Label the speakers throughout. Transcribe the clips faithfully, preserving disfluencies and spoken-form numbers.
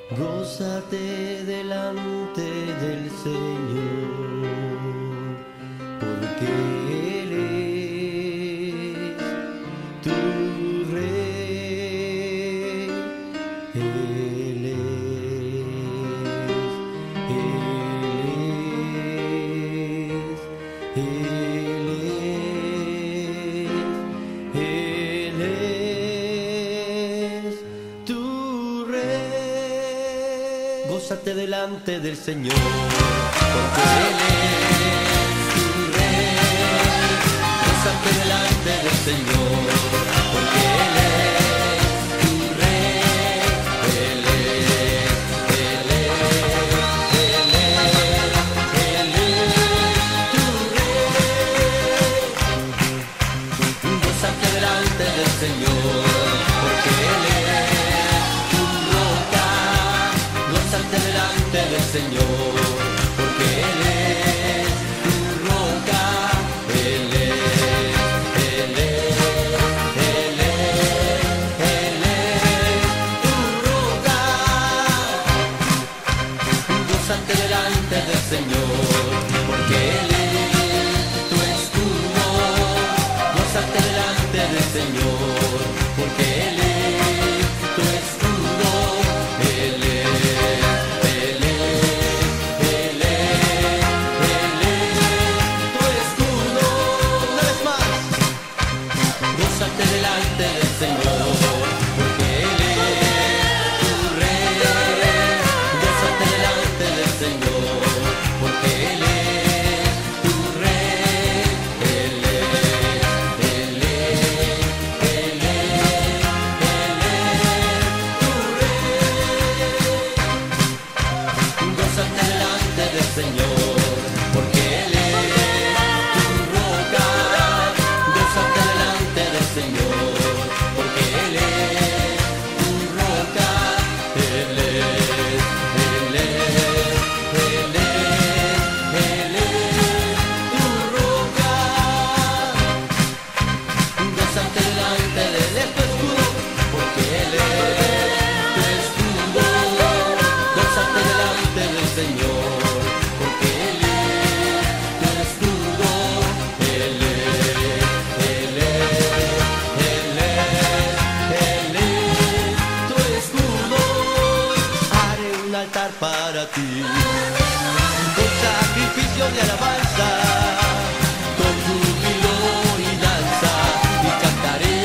Speaker 1: Gózate delante del Señor, porque Él es tu Rey. Él es, Él es, Él es, Él es tu Rey. Gózate delante del Señor, porque Él es tu Rey. Gózate delante del Señor, porque Él es tu Rey. Él es, Él es, Él es, Él es tu Rey. Gózate delante del Señor, porque Él es tu roca. Gózate delante del Señor, porque Él es tu roca. Él es, Él es, Él es, Él es tu roca. Gózate delante del Señor, porque Él es tu escudo. Gózate delante del Señor, porque Él es tu escudo. Él es, Él es, Él es, Él es tu escudo. Una vez más, gózate delante del Señor, porque Él es tu Rey. Gózate delante del Señor, porque Él es tu Rey. Él es, Él es, Él es, Él es tu Rey. Gózate delante del Señor, porque Él es tu roca. Gózate delante del Señor, porque Él es tu roca. Él es, Él es, Él es, Él es tu roca. Gózate delante de Él, es tu escudo, porque Él es tu escudo. Gózate delante del Señor, porque Él es tu escudo. Él es, Él es, Él es, Él es tu escudo. Haré un altar para ti, con sacrificio de alabanza, con júbilo y danza, y cantaré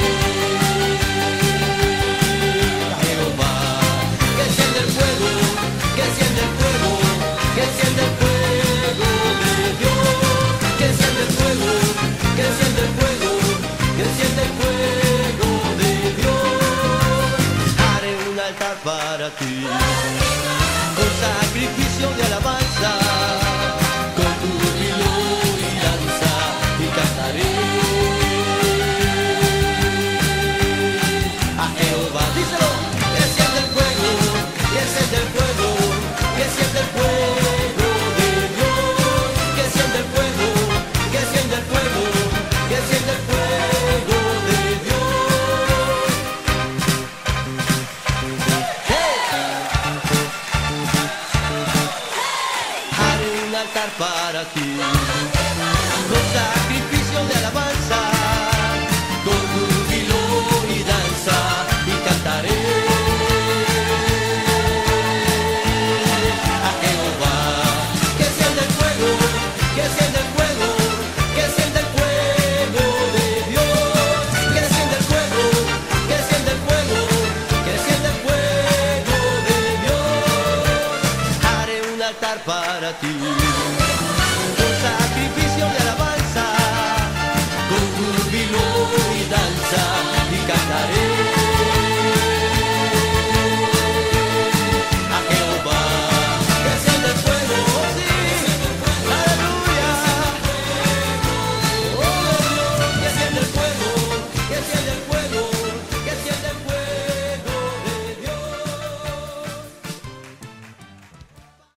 Speaker 1: a Jehová. Que enciende el fuego, que enciende el fuego, que enciende el fuego de Dios. Que enciende el fuego, que enciende el fuego, que enciende el fuego de Dios. Haré un altar para ti, con sacrificio de alabanza, con júbilo y danza, y cantaré a Jehová. Díselo, que enciende el fuego, que enciende el fuego, que enciende el fuego de Dios. Que enciende el fuego, que enciende el fuego, que enciende el fuego de Dios. Haré un altar para ti, con sacrificio de alabanza, con júbilo y danza, y cantaré a Jehová. Que enciende el fuego, que enciende el fuego, que enciende el fuego de Dios. Que enciende el fuego, que enciende el fuego, que enciende el fuego de Dios. Haré un altar para ti,